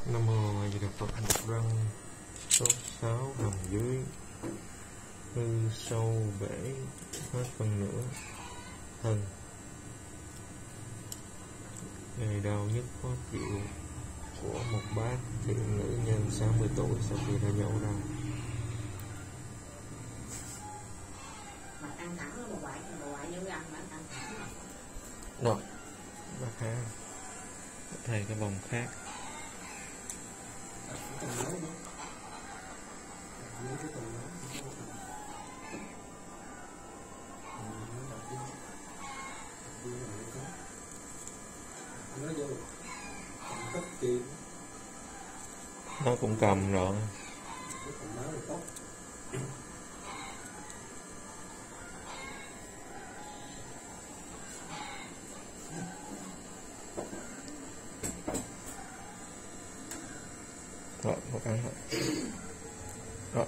Nam mô A Di Đà Phật. Một răng số 6 nằm dưới hư sâu bể hết phần nửa thân, ngày đau nhất khó chịu của một bác thiện nữ nhân 60 tuổi sau khi đã nhổ răng. Mà căng thẳng nó bộ ngoại vô răng mà căng thẳng rồi. Rồi, bác ha, thầy cái vòng khác. Nó cũng cầm rồi. Rồi, một cái rồi. Rồi.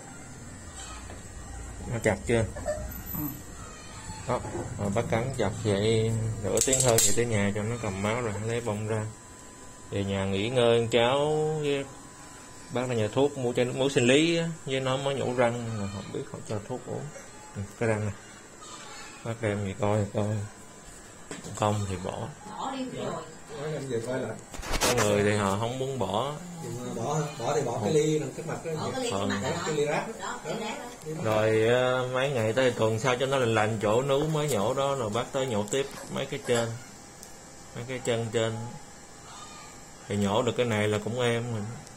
Nó chặt chưa? Đó, rồi bác cắn chặt vậy nửa tiếng hơn vậy tới nhà cho nó cầm máu rồi lấy bông ra. Về nhà nghỉ ngơi cháu với bác là nhà thuốc mua cho nước muối sinh lý á, với nó mới nhổ răng mà không biết họ cho thuốc uống. Cái răng này bác đem gì coi không thì bỏ đi rồi. Về coi lại. Có người thì họ không muốn bỏ Bỏ thì bỏ cái ly trước mặt cái ly rác rồi mấy ngày tới tuần sau cho nó lành chỗ nú mới nhổ đó, rồi bác tới nhổ tiếp mấy cái chân trên thì nhổ được cái này là cũng êm rồi.